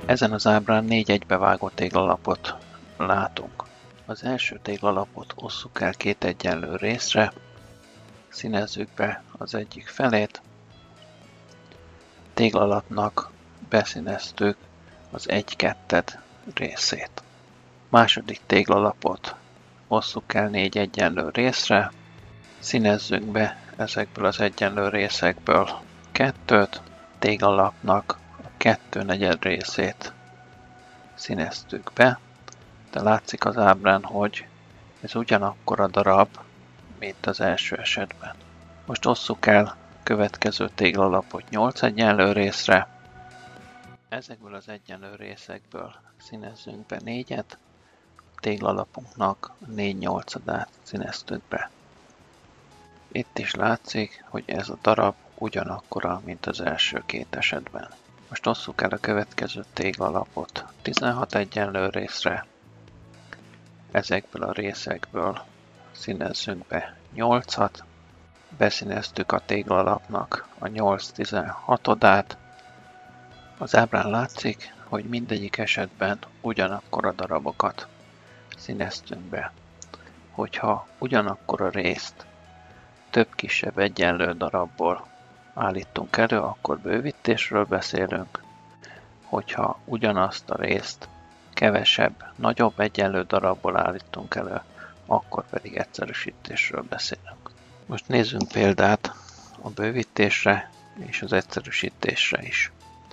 Ezen az ábrán 4 egybevágó téglalapot látunk. Az első téglalapot osszuk el 2 egyenlő részre, színezzük be az egyik felét, téglalapnak beszíneztük az 1/2 részét. Második téglalapot osszuk el 4 egyenlő részre, színezzünk be ezekből az egyenlő részekből 2-t, téglalapnak a 2/4 részét színeztük be, de látszik az ábrán, hogy ez ugyanakkor a darab, mint az első esetben. Most osszuk el a következő téglalapot 8 egyenlő részre, ezekből az egyenlő részekből színezzünk be 4-et, a téglalapunknak a 4/8-át színeztük be. Itt is látszik, hogy ez a darab ugyanakkora, mint az első 2 esetben. Most osszuk el a következő téglalapot 16 egyenlő részre, ezekből a részekből színezzünk be 8-at, beszíneztük a téglalapnak a 8/16-át. Az ábrán látszik, hogy mindegyik esetben ugyanakkor a darabokat színeztünk be. Hogyha ugyanakkor a részt több kisebb egyenlő darabból állítunk elő, akkor bővítésről beszélünk. Hogyha ugyanazt a részt kevesebb, nagyobb egyenlő darabból állítunk elő, akkor pedig egyszerűsítésről beszélünk. Most nézzünk példát a bővítésre és az egyszerűsítésre is.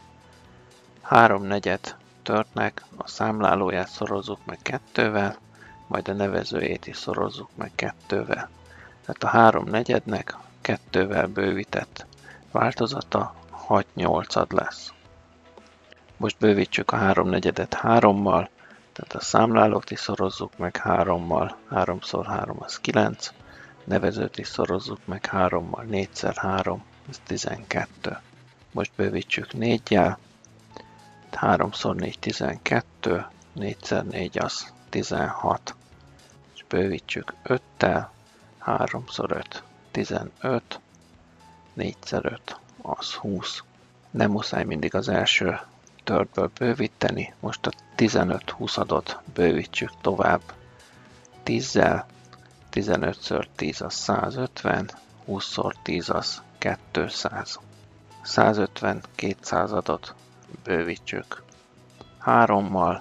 3/4 törtnek a számlálóját szorozzuk meg 2-vel, majd a nevezőjét is szorozzuk meg 2-vel. Tehát a 3/4-nek 2-vel bővített változata 6/8 lesz. Most bővítsük a 3/4-et 3-mal, tehát a számlálót is szorozzuk meg 3-mal, 3×3 az 9, nevezőt is szorozzuk meg 3-mal, 4×3 az 12. Most bővítsük 4-jel, 3×4 12, 4×4 az 16. És bővítsük 5-tel, 3×5 15, 4×5 az 20. Nem muszáj mindig az első törtből bővíteni, most a 15/20 bővítsük tovább 10-zel, 15×10 az 150, 20×10 az 200. 150 200 bővítsük 3-mal,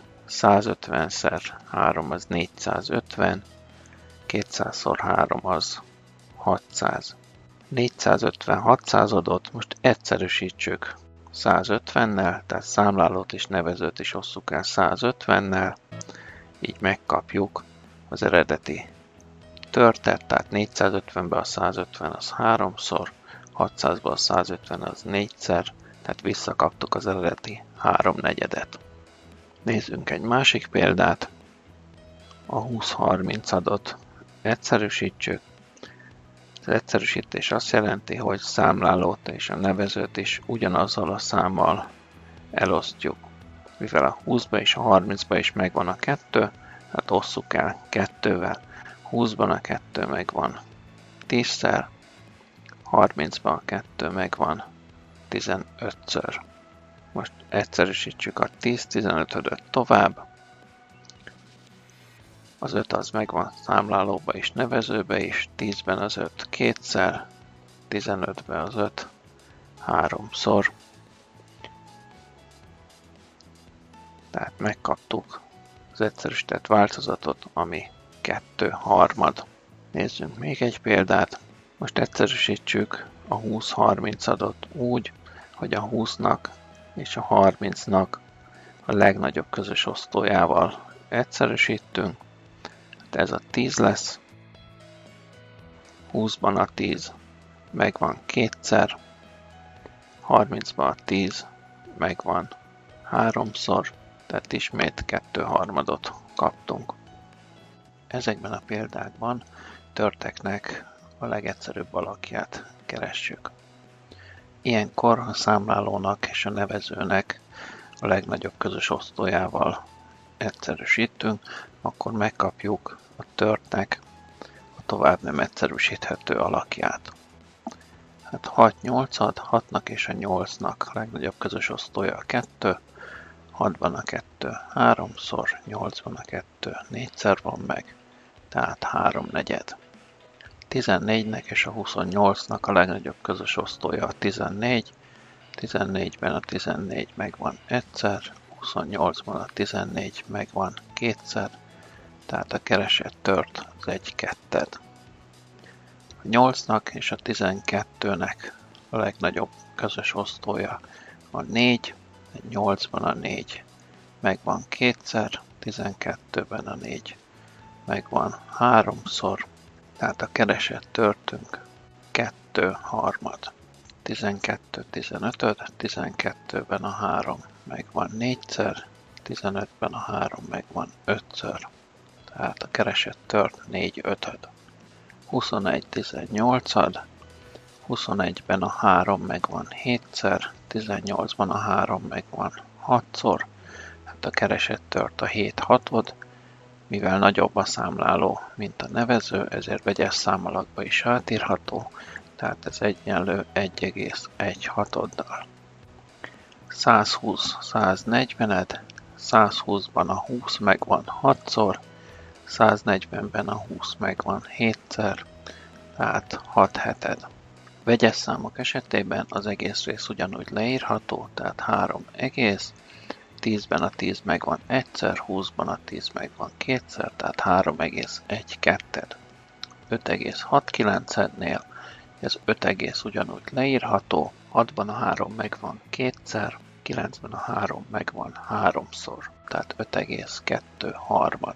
150×3 az 450, 200×3 az 600. 450 600-at most egyszerűsítsük 150-nel, tehát számlálót és nevezőt is osszuk el 150-nel, így megkapjuk az eredeti törtet, tehát 450-be a 150 az 3-szor, 600-ba a 150 az 4-szer, tehát visszakaptuk az eredeti 3/4. Nézzünk egy másik példát, a 20-30-at egyszerűsítsük. Az egyszerűsítés azt jelenti, hogy számlálót és a nevezőt is ugyanazzal a számmal elosztjuk. Mivel a 20-ba és a 30-ba is megvan a 2, hát osszuk el 2-vel. 20-ban a 2 megvan 10-szer, 30-ban a 2 megvan 15-ször. Most egyszerűsítsük a 10-15-öt tovább. Az 5 az megvan számlálóba és nevezőbe is, 10-ben az 5 2-szer, 15-ben az 5 3-szor. Tehát megkaptuk az egyszerűsített változatot, ami 2/3. Nézzünk még egy példát. Most egyszerűsítsük a 20-30-at úgy, hogy a 20-nak és a 30-nak a legnagyobb közös osztójával egyszerűsítünk. Ez a 10 lesz, 20-ban a 10 megvan 2-szer, 30-ban a 10 megvan 3-szor, tehát ismét 2/3 kaptunk. Ezekben a példákban törteknek a legegyszerűbb alakját keressük. Ilyenkor a számlálónak és a nevezőnek a legnagyobb közös osztójával egyszerűsítünk, akkor megkapjuk a törtnek a tovább nem egyszerűsíthető alakját. Hát 6/8, 6-nak és a 8-nak a legnagyobb közös osztója a 2, 6-ban a 2 3-szor, 8-ban a 2 4-szer van meg, tehát 3/4. 14-nek és a 28-nak a legnagyobb közös osztója a 14, 14-ben a 14 megvan egyszer, 28-ban a 14 megvan kétszer, tehát a keresett tört az 1/2. A 8-nak és a 12-nek a legnagyobb közös osztója a 4, 8-ban a 4 megvan kétszer, 12-ben a 4 megvan 3-szor, tehát a keresett törtünk 2/3. 12, 15-öd, 12-ben a 3 megvan 4-szer, 15-ben a 3 megvan 5-ször, tehát a keresett tört 4/5. 21, 18-ad, 21-ben a 3 megvan 7-szer, 18-ban a 3 megvan 6-szor, hát a keresett tört a 7/6, mivel nagyobb a számláló, mint a nevező, ezért vegyes számalakba is átírható, tehát ez egyenlő 1,1/6-dal. 120, 140-ed, 120-ban a 20 megvan 6-szor, 140-ben a 20 megvan 7-szer, tehát 6/7. Vegyes számok esetében az egész rész ugyanúgy leírható, tehát 3 egész, 10-ben a 10 megvan egyszer, 20-ban a 10 megvan kétszer, tehát 3,1/2. 5,69-ednél ez 5 egész ugyanúgy leírható, 6-ban a 3 megvan kétszer, 9-ben a 3 megvan 3-szor, tehát 5,2/3.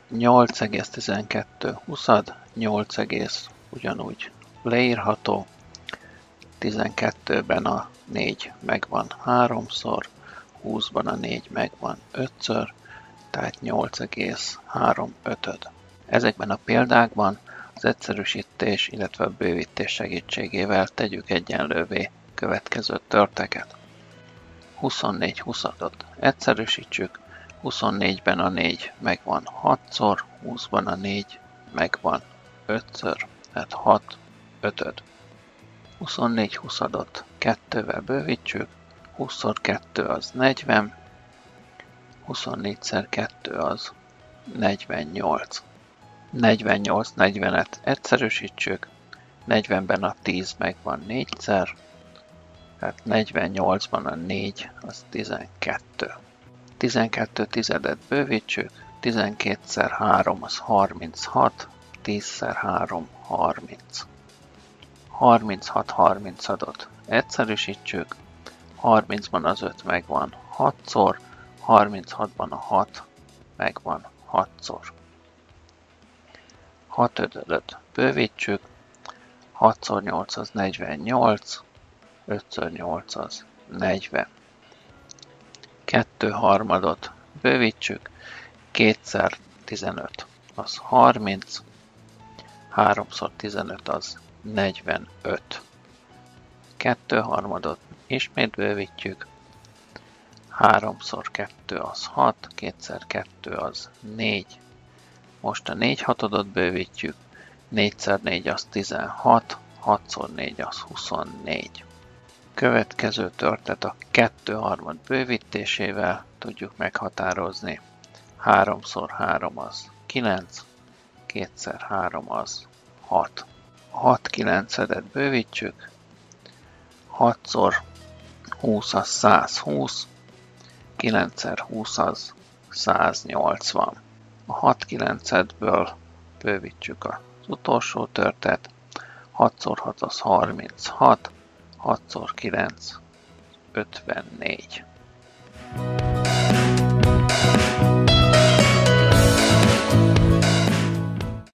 8,12, 8 egész ugyanúgy leírható, 12-ben a 4 megvan 3-szor, 20-ban a 4 megvan 5-ször, tehát 8,3/5. Ezekben a példákban az egyszerűsítés, illetve a bővítés segítségével tegyük egyenlővé következő törteket. 24/20-at egyszerűsítsük, 24-ben a 4 megvan 6-szor, 20-ban a 4 megvan 5-ször, tehát 6/5. 24/20-at 2-vel bővítsük, 20x2 az 40, 24x2 az 48. 48/40-et egyszerűsítsük, 40-ben a 10 megvan 4-szer, tehát 48-ban a 4 az 12. 12/10-et bővítsük, 12x3 az 36, 10x3 30. 36/30-at egyszerűsítsük, 30-ban az 5 megvan 6-szor, 36-ban a 6 megvan 6-szor. 6/5-öt bővítsük, 6x8 az 48, 5x8 az 40. 2/3-ot bővítsük, 2x15 az 30, 3x15 az 45. 2/3-ot ismét bővítjük, 3x2 az 6, 2x2 az 4. Most a 4/6-odot bővítjük, 4x4 az 16, 6x4 az 24. Következő törtet a 2/3 bővítésével tudjuk meghatározni. 3x3 az 9, 2x3 az 6. 6/9-edet bővítsük, 6x20 az 120, 9x20 az 180. A 6/9-edből bővítsük az utolsó törtet, 6x6 az 36, 6x9 54.